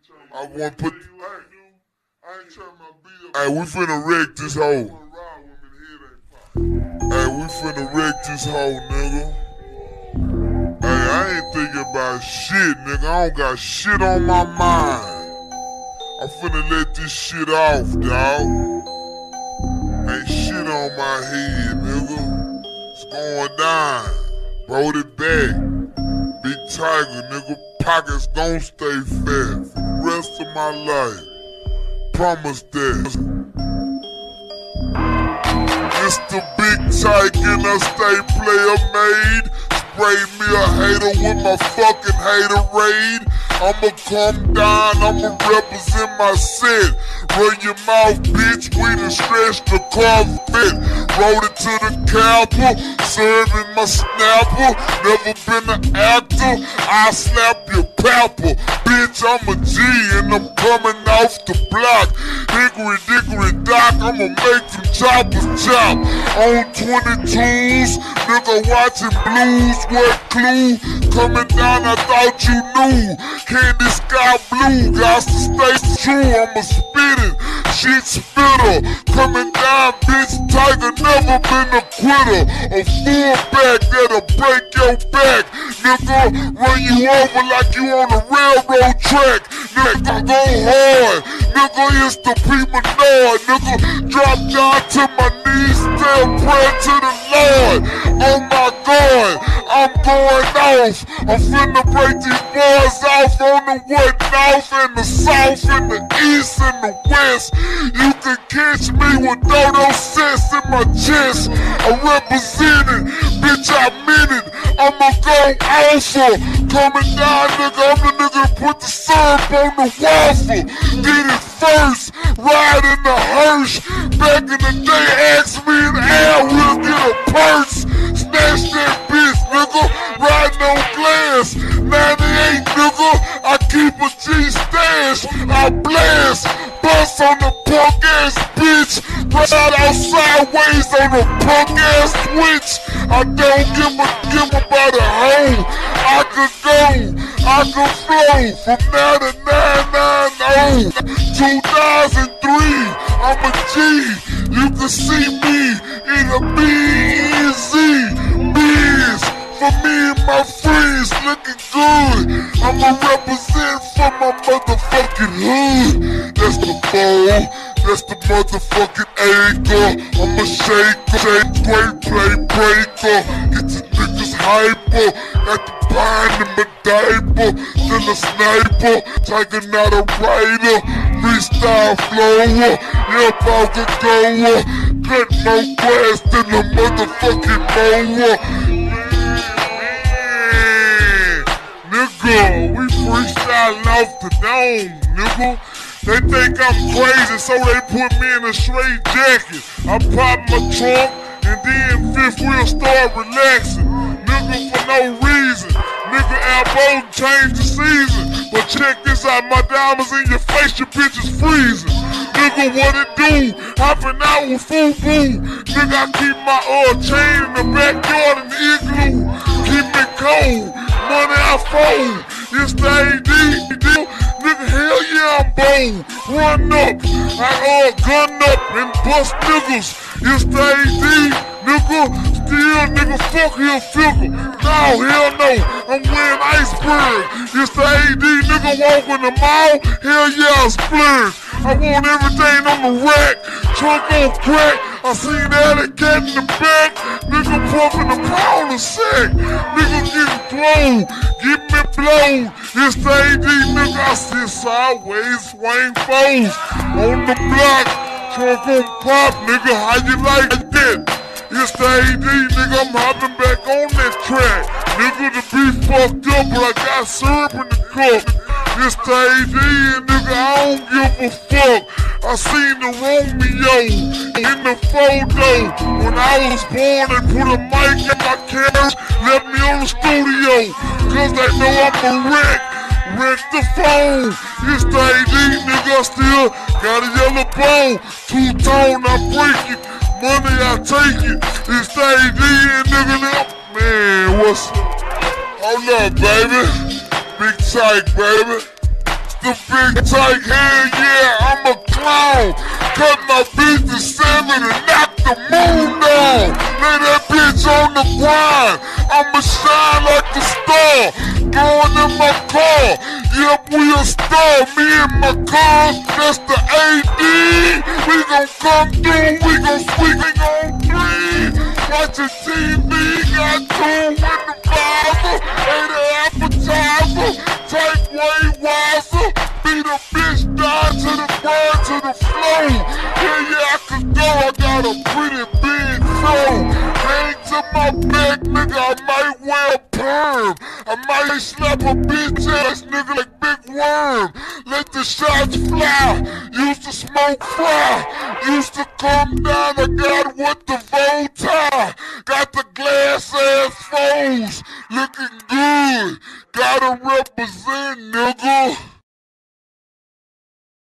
I want to put. Hey, we finna wreck this hoe. Hey, we finna wreck this hoe, nigga. Hey, I ain't thinking about shit, nigga. I don't got shit on my mind. I'm finna let this shit off, dawg. Ain't shit on my head, nigga. It's going down. Roll it back. Big Tiger, nigga. Pockets gon' stay fat for the rest of my life. Promise that. It's the Big Tike and I stay player made. Spray me a hater with my fucking haterade. I'ma come down, I'ma represent my set. Run your mouth, bitch, we done stretched the carpet. Rolled it to the capper, serving my snapper. Never been an actor, I slap your papa. Bitch, I'm a G and I'm coming off the block. Hickory dickory dock, I'ma make them choppers chop. On 22s, nigga watching blues, what clue? Coming down, I thought you knew. Candy sky blue, got to stay true, I'ma spit it. Shit spitter, coming down, bitch. Tiger never been a quitter. A fullback that'll break your back. Nigga, run you over like you on a railroad track. Nigga, go hard. Nigga, it's the people Lord. Nigga, drop down to my knees, say a prayer to the Lord. Oh my God, I'm going off. I'm finna break these boys off on the what north and the south and the east and the west. You can catch me with no sense in my chest. I represent it, bitch, I mean it. I'ma go alpha. Coming down, nigga, I'm the nigga that put the syrup on the waffle. Did it first, ride in the hearse. Back in the day, ask me an air, we'll get a purse. Snatch that bitch, nigga, riding on glass. 98, nigga, I keep a G stash. I blast, bust on the punk ass bitch. Ride out sideways on the punk ass switch. I don't give about a hoe. I could go, I could flow from now to 990. 2003, I'm a G. You can see me in a B-E-Z. Biz, for me and my friends looking good. I'ma represent for my motherfucking hood. That's the ball, that's the motherfucking acre. I'ma shake, play, breaker. Get the niggas hyper, got the pine in my diaper. Still a sniper, Tike not a writer. Freestyle flower, yep, I'll go. Cut more grass than a motherfucking mower. Nigga, we freestyling off the dome, nigga. They think I'm crazy, so they put me in a straight jacket. I pop my trunk, and then fifth wheel start relaxing. Nigga, for no reason. Nigga, elbow change the season. But check this out, my diamonds in your face, your bitch is freezing. Nigga, what it do? Hopping out with FUBU. Nigga, I keep my chain in the backyard in the igloo. Keep it cold, money I fold. It's the AD, nigga, hell yeah, I'm bold. Run up, I gun up and bust niggas. It's the AD, nigga, still nigga, fuck your figure. No, hell no, I'm wearing iceberg. It's the AD, nigga, walk in the mall, hell yeah, I splurge. I want everything on the rack, trunk on crack. I seen that cat in the back, nigga pumping the pound of sack. Nigga getting thrown, get me blown. It's the AD, nigga, I sit sideways, swing foes. On the block, trunk on pop, nigga, how you like that? It's the AD, nigga, I'm hopping back on that track. Nigga, the beef fucked up, but I got syrup in the cup. It's the AD, and nigga, I don't give a fuck. I seen the Romeo in the photo. When I was born, they put a mic in my carriage, left me on the studio. Cause they know I'm a wreck the phone. It's the AD, nigga, I still got a yellow bone. Two-tone, I break it. Money, I take it. It's the AD, and nigga, man, what's up? Hold up, baby. Big Tike, baby. the big Tike, hell yeah, I'm a clown. Cut my bitch to 7 and knock the moon down. Lay that bitch on the grind. I'ma shine like a star. Going in my car. Yep, we a star. Me and my car, that's the AD. We gon' come through. We gon' sweep on 3. Watching TV, got 2 in the Bible. Ate an appetizer. Take way wiser. Beat a bitch down to the ground, to the floor. Yeah, I could go. I got a pretty big throw. Hang to my back, nigga, I might wear a perm. I might slap a bitch ass nigga like Big Worm. Let the shots fly. Used to smoke fry. Used to come down. I got with the bow tie. Got the glass ass foes. Looking good. Gotta represent, nigga.